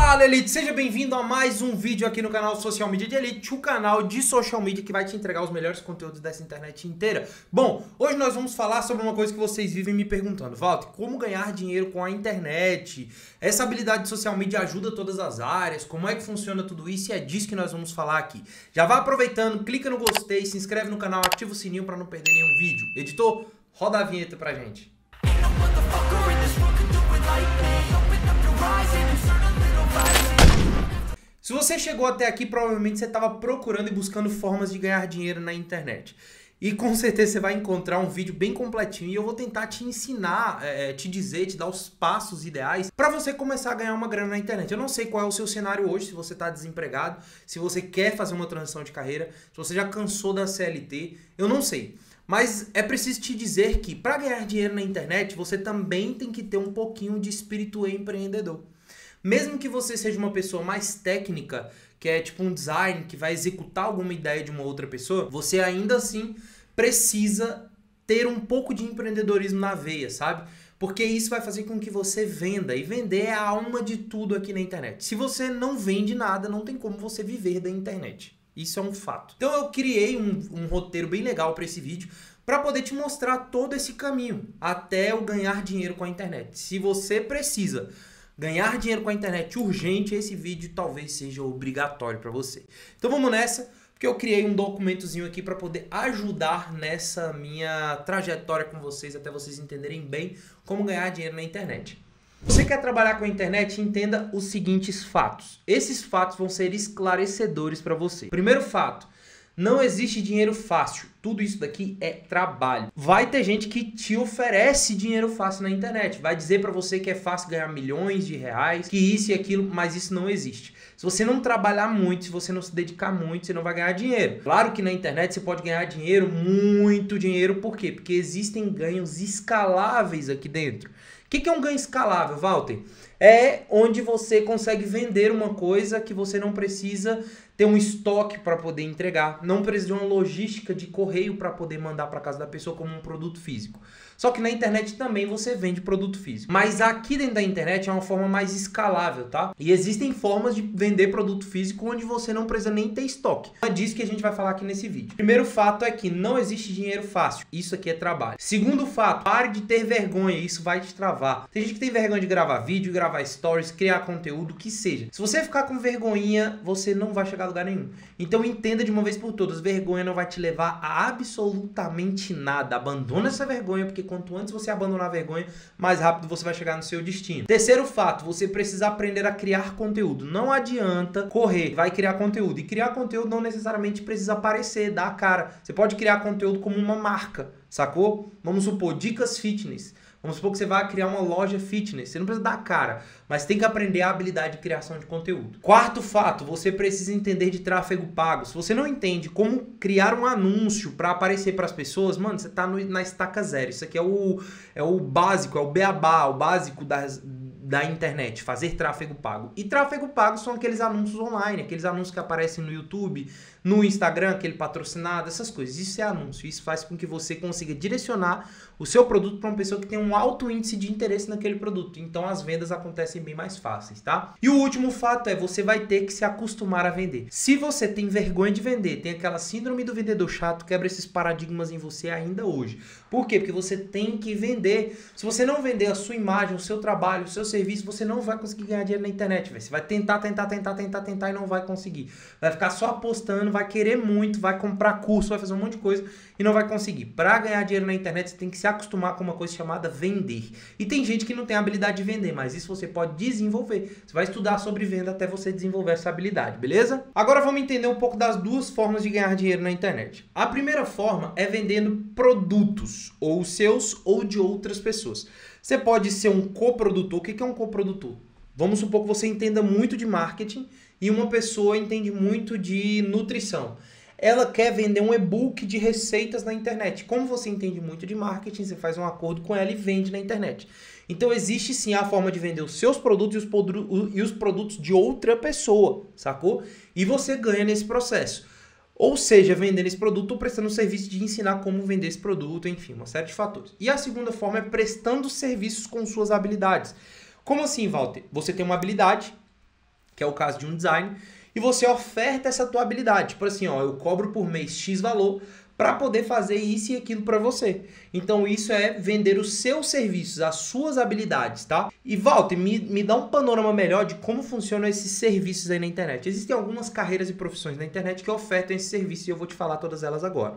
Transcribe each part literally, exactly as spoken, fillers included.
Fala, Elite! Seja bem-vindo a mais um vídeo aqui no canal Social Media de Elite, o canal de social media que vai te entregar os melhores conteúdos dessa internet inteira. Bom, hoje nós vamos falar sobre uma coisa que vocês vivem me perguntando. Walter, como ganhar dinheiro com a internet? Essa habilidade de social media ajuda todas as áreas? Como é que funciona tudo isso? E é disso que nós vamos falar aqui. Já vai aproveitando, clica no gostei, se inscreve no canal, ativa o sininho para não perder nenhum vídeo. Editor, roda a vinheta pra gente. Se você chegou até aqui, provavelmente você estava procurando e buscando formas de ganhar dinheiro na internet. E com certeza você vai encontrar um vídeo bem completinho e eu vou tentar te ensinar, é, te dizer, te dar os passos ideais para você começar a ganhar uma grana na internet. Eu não sei qual é o seu cenário hoje, se você está desempregado, se você quer fazer uma transição de carreira, se você já cansou da C L T, eu não sei. Mas é preciso te dizer que para ganhar dinheiro na internet, você também tem que ter um pouquinho de espírito empreendedor. Mesmo que você seja uma pessoa mais técnica, que é tipo um design, que vai executar alguma ideia de uma outra pessoa, você ainda assim precisa ter um pouco de empreendedorismo na veia, sabe? Porque isso vai fazer com que você venda, e vender é a alma de tudo aqui na internet. Se você não vende nada, não tem como você viver da internet. Isso é um fato. Então eu criei um, um roteiro bem legal para esse vídeo, para poder te mostrar todo esse caminho até eu ganhar dinheiro com a internet. Se você precisa ganhar dinheiro com a internet urgente, esse vídeo talvez seja obrigatório para você. Então vamos nessa, porque eu criei um documentozinho aqui para poder ajudar nessa minha trajetória com vocês, até vocês entenderem bem como ganhar dinheiro na internet. Você quer trabalhar com a internet? Entenda os seguintes fatos. Esses fatos vão ser esclarecedores para você. Primeiro fato: não existe dinheiro fácil. Tudo isso daqui é trabalho. Vai ter gente que te oferece dinheiro fácil na internet. Vai dizer pra você que é fácil ganhar milhões de reais, que isso e aquilo, mas isso não existe. Se você não trabalhar muito, se você não se dedicar muito, você não vai ganhar dinheiro. Claro que na internet você pode ganhar dinheiro, muito dinheiro. Por quê? Porque existem ganhos escaláveis aqui dentro. O que é um ganho escalável, Walter? É onde você consegue vender uma coisa que você não precisa ter um estoque para poder entregar, não precisa de uma logística de correio para poder mandar para casa da pessoa como um produto físico. Só que na internet também você vende produto físico. Mas aqui dentro da internet é uma forma mais escalável, tá? E existem formas de vender produto físico onde você não precisa nem ter estoque. É disso que a gente vai falar aqui nesse vídeo. Primeiro fato é que não existe dinheiro fácil. Isso aqui é trabalho. Segundo fato, pare de ter vergonha. Isso vai te travar. Tem gente que tem vergonha de gravar vídeo, gravar stories, criar conteúdo, o que seja. Se você ficar com vergonhinha, você não vai chegar a lugar nenhum. Então entenda de uma vez por todas, vergonha não vai te levar a absolutamente nada. Abandona essa vergonha, porque quanto antes você abandonar a vergonha, mais rápido você vai chegar no seu destino. Terceiro fato, você precisa aprender a criar conteúdo. Não adianta correr, vai criar conteúdo. E criar conteúdo não necessariamente precisa aparecer, dar a cara. Você pode criar conteúdo como uma marca, sacou? Vamos supor, dicas fitness. Vamos supor que você vai criar uma loja fitness. Você não precisa dar cara, mas tem que aprender a habilidade de criação de conteúdo. Quarto fato, você precisa entender de tráfego pago. Se você não entende como criar um anúncio para aparecer para as pessoas, mano, você tá no, na estaca zero. Isso aqui é o, é o básico, é o beabá, o básico das... da internet, fazer tráfego pago. E tráfego pago são aqueles anúncios online, aqueles anúncios que aparecem no YouTube, no Instagram, aquele patrocinado, essas coisas. Isso é anúncio, isso faz com que você consiga direcionar o seu produto para uma pessoa que tem um alto índice de interesse naquele produto. Então as vendas acontecem bem mais fáceis, tá? E o último fato é, você vai ter que se acostumar a vender. Se você tem vergonha de vender, tem aquela síndrome do vendedor chato, quebra esses paradigmas em você ainda hoje. Por quê? Porque você tem que vender. Se você não vender a sua imagem, o seu trabalho, o seu serviço, você não vai conseguir ganhar dinheiro na internet, véio. Você vai tentar, tentar, tentar, tentar, tentar e não vai conseguir. Vai ficar só apostando, vai querer muito, vai comprar curso, vai fazer um monte de coisa e não vai conseguir. Para ganhar dinheiro na internet, você tem que se acostumar com uma coisa chamada vender. E tem gente que não tem habilidade de vender, mas isso você pode desenvolver. Você vai estudar sobre venda até você desenvolver essa habilidade, beleza? Agora vamos entender um pouco das duas formas de ganhar dinheiro na internet. A primeira forma é vendendo produtos, ou seus ou de outras pessoas. Você pode ser um coprodutor. O que é um coprodutor? Vamos supor que você entenda muito de marketing e uma pessoa entende muito de nutrição. Ela quer vender um e-book de receitas na internet. Como você entende muito de marketing, você faz um acordo com ela e vende na internet. Então existe sim a forma de vender os seus produtos e os, produ- e os produtos de outra pessoa, sacou? E você ganha nesse processo. Ou seja, vendendo esse produto ou prestando o serviço de ensinar como vender esse produto, enfim, uma série de fatores. E a segunda forma é prestando serviços com suas habilidades. Como assim, Walter? Você tem uma habilidade que é o caso de um design, e você oferta essa tua habilidade. Tipo assim, ó, eu cobro por mês X valor para poder fazer isso e aquilo para você. Então isso é vender os seus serviços, as suas habilidades, tá? E Walter, me, me dá um panorama melhor de como funcionam esses serviços aí na internet. Existem algumas carreiras e profissões na internet que ofertam esses serviços e eu vou te falar todas elas agora.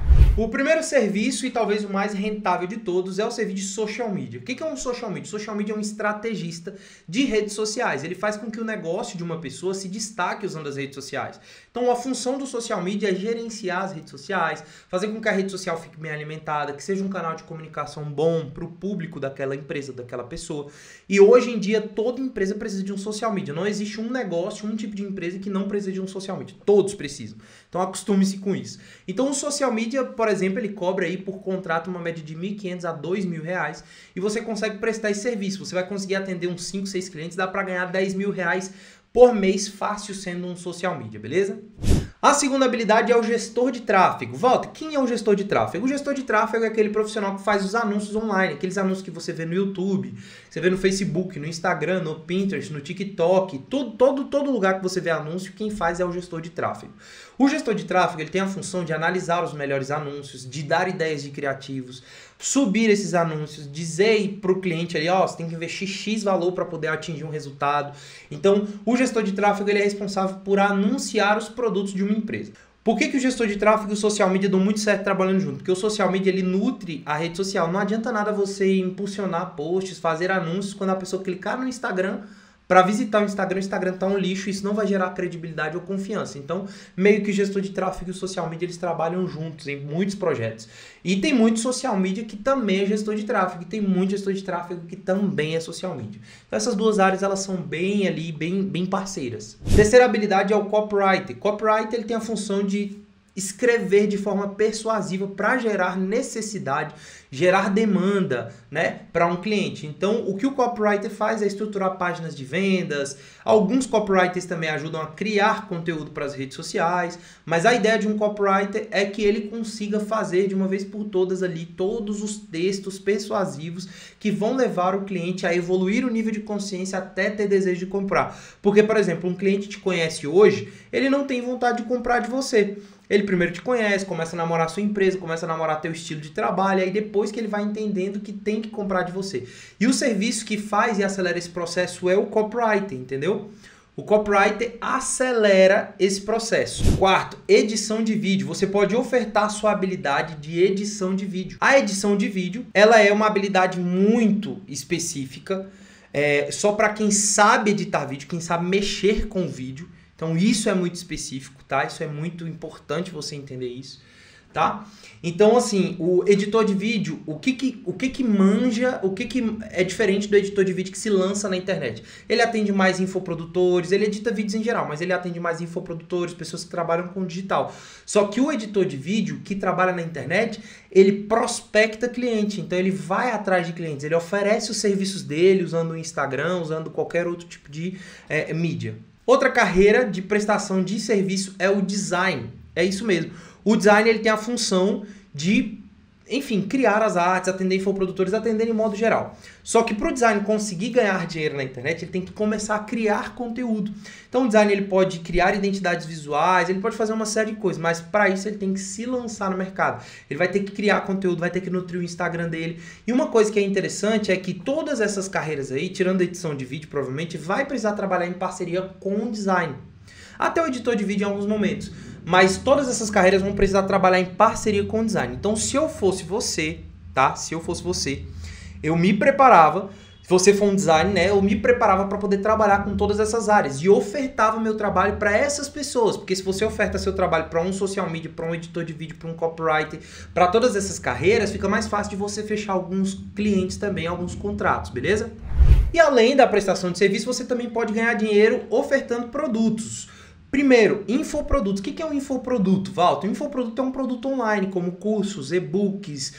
O primeiro serviço, e talvez o mais rentável de todos, é o serviço de social media. O que é um social media? Social media é um estrategista de redes sociais. Ele faz com que o negócio de uma pessoa se destaque usando as redes sociais. Então, a função do social media é gerenciar as redes sociais, fazer com que a rede social fique bem alimentada, que seja um canal de comunicação bom para o público daquela empresa, daquela pessoa. E hoje em dia, toda empresa precisa de um social media. Não existe um negócio, um tipo de empresa que não precisa de um social media. Todos precisam. Então, acostume-se com isso. Então, o social media, por exemplo, ele cobra aí por contrato uma média de mil e quinhentos a dois mil reais e você consegue prestar esse serviço. Você vai conseguir atender uns cinco, seis clientes, dá para ganhar dez mil reais por mês fácil sendo um social media, beleza? A segunda habilidade é o gestor de tráfego. Walter, quem é o gestor de tráfego? O gestor de tráfego é aquele profissional que faz os anúncios online, aqueles anúncios que você vê no YouTube, você vê no Facebook, no Instagram, no Pinterest, no TikTok, tudo, todo, todo lugar que você vê anúncio, quem faz é o gestor de tráfego. O gestor de tráfego ele tem a função de analisar os melhores anúncios, de dar ideias de criativos, subir esses anúncios, dizer para o cliente ali, ó, você tem que investir X valor para poder atingir um resultado. Então, o gestor de tráfego ele é responsável por anunciar os produtos de uma empresa. Por que, que o gestor de tráfego e o social media dão muito certo trabalhando junto? Porque o social media ele nutre a rede social. Não adianta nada você impulsionar posts, fazer anúncios quando a pessoa clicar no Instagram para visitar o Instagram, o Instagram tá um lixo, isso não vai gerar credibilidade ou confiança. Então, meio que o gestor de tráfego e o social media, eles trabalham juntos em muitos projetos. E tem muito social media que também é gestor de tráfego, e tem muito gestor de tráfego que também é social media. Então, essas duas áreas, elas são bem ali, bem, bem parceiras. Terceira habilidade é o copywriter. Copywriter, ele tem a função de escrever de forma persuasiva para gerar necessidade, gerar demanda, né, para um cliente. Então, o que o copywriter faz é estruturar páginas de vendas. Alguns copywriters também ajudam a criar conteúdo para as redes sociais, mas a ideia de um copywriter é que ele consiga fazer de uma vez por todas ali todos os textos persuasivos que vão levar o cliente a evoluir o nível de consciência até ter desejo de comprar. Porque, por exemplo, um cliente te conhece hoje, ele não tem vontade de comprar de você. Ele primeiro te conhece, começa a namorar a sua empresa, começa a namorar teu estilo de trabalho, e aí depois que ele vai entendendo que tem que comprar de você. E o serviço que faz e acelera esse processo é o copywriter, entendeu? O copywriter acelera esse processo. Quarto, edição de vídeo. Você pode ofertar sua habilidade de edição de vídeo. A edição de vídeo, ela é uma habilidade muito específica, é, só para quem sabe editar vídeo, quem sabe mexer com vídeo. Então isso é muito específico, tá? Isso é muito importante você entender isso, tá? Então assim, o editor de vídeo, o que que, o que, que manja, o que que é diferente do editor de vídeo que se lança na internet? Ele atende mais infoprodutores, ele edita vídeos em geral, mas ele atende mais infoprodutores, pessoas que trabalham com digital. Só que o editor de vídeo que trabalha na internet, ele prospecta cliente, então ele vai atrás de clientes, ele oferece os serviços dele usando o Instagram, usando qualquer outro tipo de é, mídia. Outra carreira de prestação de serviço é o design. É isso mesmo. O design ele tem a função de, enfim, criar as artes, atender infoprodutores, atender em modo geral. Só que para o design conseguir ganhar dinheiro na internet, ele tem que começar a criar conteúdo. Então o design ele pode criar identidades visuais, ele pode fazer uma série de coisas, mas para isso ele tem que se lançar no mercado. Ele vai ter que criar conteúdo, vai ter que nutrir o Instagram dele. E uma coisa que é interessante é que todas essas carreiras aí, tirando a edição de vídeo, provavelmente, vai precisar trabalhar em parceria com o design. Até o editor de vídeo em alguns momentos. Mas todas essas carreiras vão precisar trabalhar em parceria com o design. Então, se eu fosse você, tá? Se eu fosse você, eu me preparava, se você for um design, né? Eu me preparava para poder trabalhar com todas essas áreas e ofertava meu trabalho para essas pessoas. Porque se você oferta seu trabalho para um social media, para um editor de vídeo, para um copywriter, para todas essas carreiras, fica mais fácil de você fechar alguns clientes também, alguns contratos, beleza? E além da prestação de serviço, você também pode ganhar dinheiro ofertando produtos. Primeiro, infoprodutos. O que é um infoproduto, Walter? Um infoproduto é um produto online, como cursos, e-books,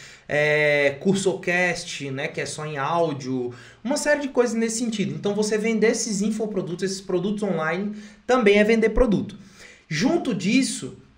é, cursocast, né, que é só em áudio, uma série de coisas nesse sentido. Então, você vender esses infoprodutos, esses produtos online, também é vender produto. Junto disso,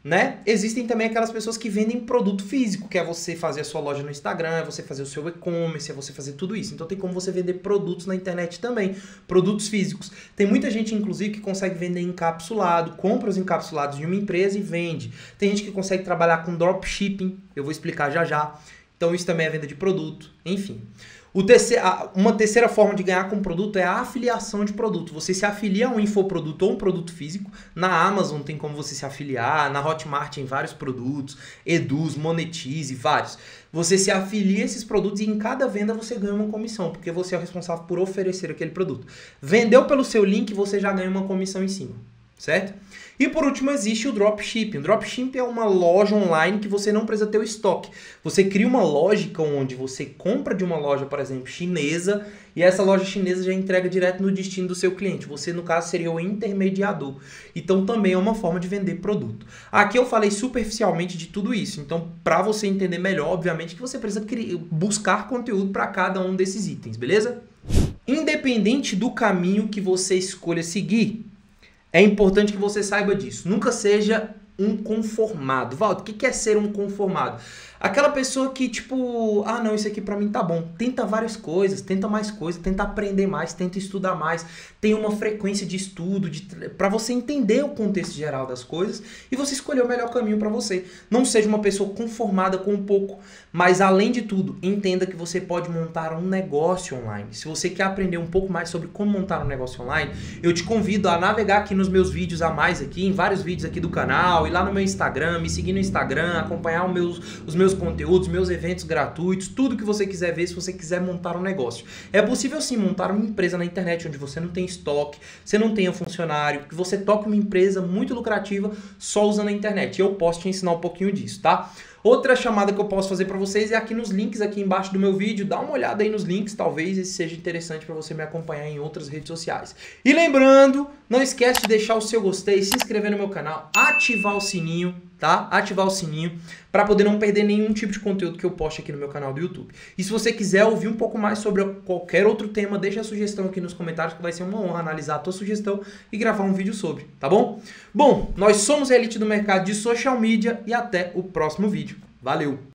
né? Existem também aquelas pessoas que vendem produto físico, que é você fazer a sua loja no Instagram, é você fazer o seu e-commerce, é você fazer tudo isso. Então tem como você vender produtos na internet também, produtos físicos. Tem muita gente, inclusive, que consegue vender encapsulado, compra os encapsulados de uma empresa e vende. Tem gente que consegue trabalhar com dropshipping, eu vou explicar já já. Então isso também é venda de produto, enfim. O terceiro, uma terceira forma de ganhar com produto é a afiliação de produto. Você se afilia a um infoproduto ou um produto físico. Na Amazon tem como você se afiliar, na Hotmart tem vários produtos, Eduz, Monetize, vários. Você se afilia a esses produtos e em cada venda você ganha uma comissão, porque você é o responsável por oferecer aquele produto. Vendeu pelo seu link, você já ganha uma comissão em cima, certo? E por último existe o dropshipping. O dropshipping é uma loja online que você não precisa ter o estoque. Você cria uma lógica onde você compra de uma loja, por exemplo, chinesa, e essa loja chinesa já entrega direto no destino do seu cliente. Você, no caso, seria o intermediador. Então também é uma forma de vender produto. Aqui eu falei superficialmente de tudo isso. Então, para você entender melhor, obviamente que você precisa criar, buscar conteúdo para cada um desses itens, beleza? Independente do caminho que você escolha seguir, é importante que você saiba disso. Nunca seja um conformado. Valdo, o que é ser um conformado? Aquela pessoa que, tipo, ah, não, isso aqui pra mim tá bom. Tenta várias coisas, tenta mais coisas, tenta aprender mais, tenta estudar mais. Tem uma frequência de estudo, de, pra você entender o contexto geral das coisas e você escolher o melhor caminho pra você. Não seja uma pessoa conformada com um pouco, mas além de tudo, entenda que você pode montar um negócio online. Se você quer aprender um pouco mais sobre como montar um negócio online, eu te convido a navegar aqui nos meus vídeos a mais aqui, em vários vídeos aqui do canal, ir lá no meu Instagram, me seguir no Instagram, acompanhar os meus, os meus conteúdos, meus eventos gratuitos, tudo que você quiser ver se você quiser montar um negócio. É possível sim montar uma empresa na internet onde você não tem estoque, você não tenha funcionário, que você toque uma empresa muito lucrativa só usando a internet. Eu posso te ensinar um pouquinho disso, tá? Outra chamada que eu posso fazer para vocês é aqui nos links aqui embaixo do meu vídeo. Dá uma olhada aí nos links, talvez esse seja interessante para você me acompanhar em outras redes sociais. E lembrando, não esquece de deixar o seu gostei, se inscrever no meu canal, ativar o sininho, tá? Ativar o sininho para poder não perder nenhum tipo de conteúdo que eu poste aqui no meu canal do YouTube. E se você quiser ouvir um pouco mais sobre qualquer outro tema, deixa a sugestão aqui nos comentários que vai ser uma honra analisar a tua sugestão e gravar um vídeo sobre, tá bom? Bom, nós somos a elite do mercado de social media e até o próximo vídeo. Valeu!